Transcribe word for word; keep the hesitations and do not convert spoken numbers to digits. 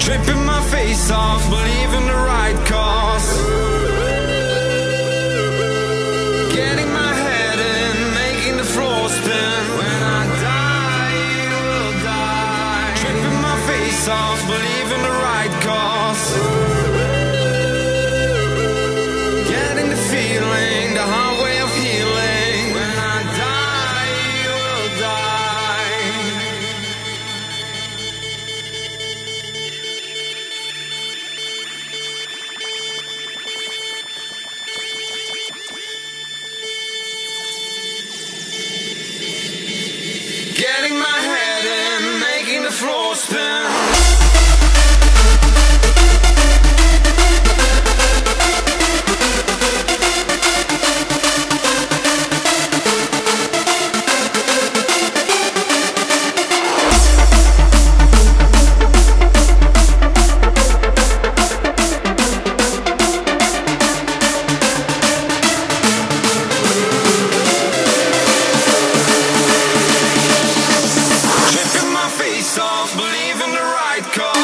Tripping my face off, believing the right cause. Getting my head in, making the floor spin. When I die, you will die. Tripping my face off, believing the right cause. Getting the feeling, the hard way of healing. When I die, you will die. Getting my head in, making the floor spin. Tripping my face off, believing the right cause.